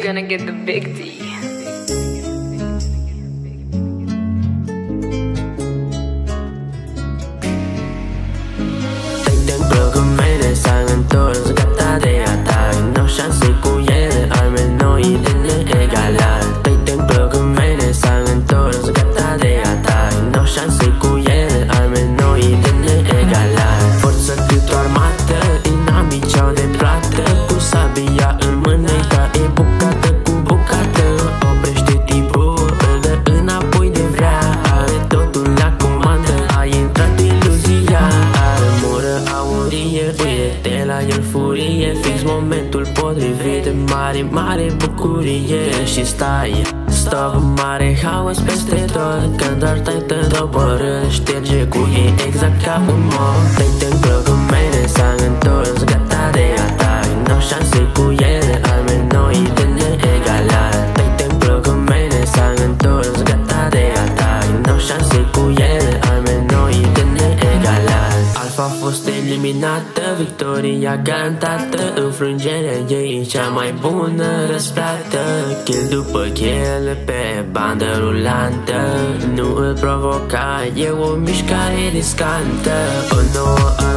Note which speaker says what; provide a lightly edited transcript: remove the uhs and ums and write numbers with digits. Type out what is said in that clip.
Speaker 1: gonna get the big D.
Speaker 2: S-a întors, gata de atac. N-au șanse cu ele, arme noi de neegalat. Dă-i templă în mene, s-a întors, gata de atac. N-au șanse cu ele, arme noi de neegalat. Forță cât o armată, inamici au de plată. Cu sabia în mână-i taie bucată cu bucată. Oprește tipul, îl dă înapoi de vrea. Are totul la comandă, a intrat iluzia. Armură aurie, de la el furie, fix momentul potrivit. Mare, mare bucurie. Și stai, stop, mare haos peste tot. Când doar Titan doboră, șterge cu ei exact ca un mob. Titan plăgumene, s-a întors, gata de atac. N-au șanse cu ele, arme noi de neegalat. Titan plăgumene, s-a întors, gata de atac. N-au șanse cu ele, arme noi de neegalat. Alfa a fost eliminată, victoria garantată. Înfrângerea ei cea mai bună răsplată. Kill după kill pe bandă rulantă. Nu îl provoca, e o mișcare riscantă. O nouă